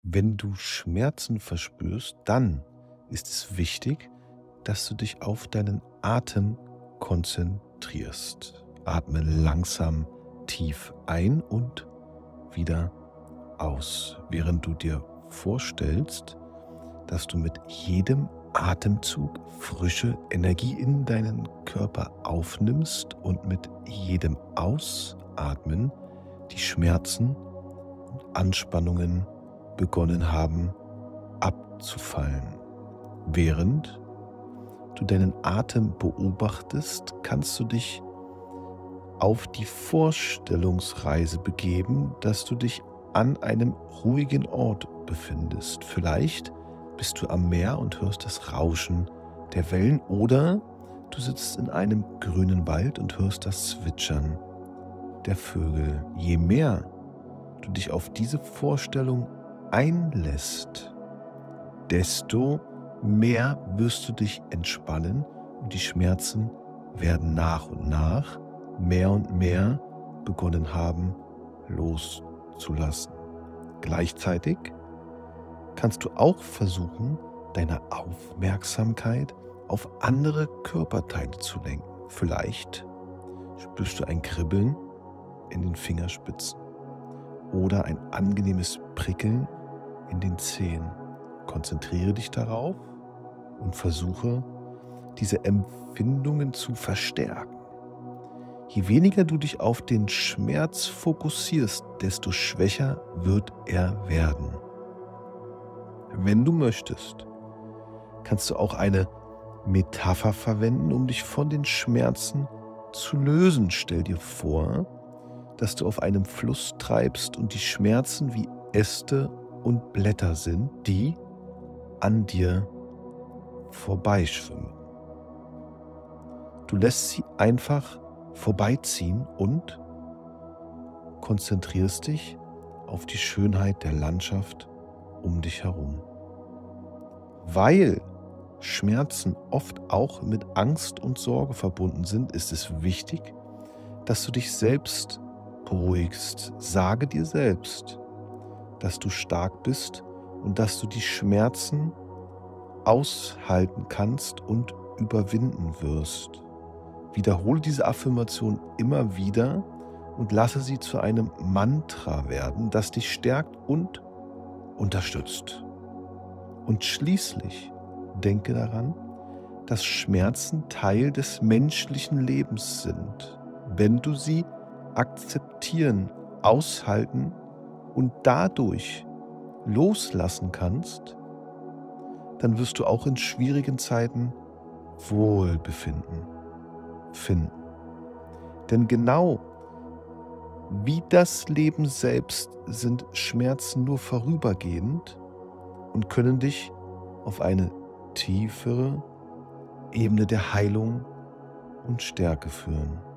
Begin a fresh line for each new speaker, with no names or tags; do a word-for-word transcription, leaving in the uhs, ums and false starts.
Wenn du Schmerzen verspürst, dann ist es wichtig, dass du dich auf deinen Atem konzentrierst. Atme langsam tief ein und wieder aus, während du dir vorstellst, dass du mit jedem Atemzug frische Energie in deinen Körper aufnimmst und mit jedem Ausatmen die Schmerzen und Anspannungen begonnen haben abzufallen. Während du deinen Atem beobachtest, kannst du dich auf die Vorstellungsreise begeben, dass du dich an einem ruhigen Ort befindest. Vielleicht bist du am Meer und hörst das Rauschen der Wellen oder du sitzt in einem grünen Wald und hörst das Zwitschern der Vögel. Je mehr du dich auf diese Vorstellung einlässt, desto mehr wirst du dich entspannen und die Schmerzen werden nach und nach mehr und mehr begonnen haben loszulassen. Gleichzeitig kannst du auch versuchen, deine Aufmerksamkeit auf andere Körperteile zu lenken. Vielleicht spürst du ein Kribbeln in den Fingerspitzen oder ein angenehmes Prickeln in den Zehen. Konzentriere dich darauf und versuche, diese Empfindungen zu verstärken. Je weniger du dich auf den Schmerz fokussierst, desto schwächer wird er werden. Wenn du möchtest, kannst du auch eine Metapher verwenden, um dich von den Schmerzen zu lösen. Stell dir vor, dass du auf einem Fluss treibst und die Schmerzen wie Äste und Blätter sind, die an dir vorbeischwimmen. Du lässt sie einfach vorbeiziehen und konzentrierst dich auf die Schönheit der Landschaft um dich herum. Weil Schmerzen oft auch mit Angst und Sorge verbunden sind, ist es wichtig, dass du dich selbst beruhigst. Sage dir selbst, dass du stark bist und dass du die Schmerzen aushalten kannst und überwinden wirst. Wiederhole diese Affirmation immer wieder und lasse sie zu einem Mantra werden, das dich stärkt und unterstützt. Und schließlich denke daran, dass Schmerzen Teil des menschlichen Lebens sind. Wenn du sie akzeptieren, aushalten und dadurch loslassen kannst, dann wirst du auch in schwierigen Zeiten Wohlbefinden finden. Denn genau wie das Leben selbst sind Schmerzen nur vorübergehend und können dich auf eine tiefere Ebene der Heilung und Stärke führen.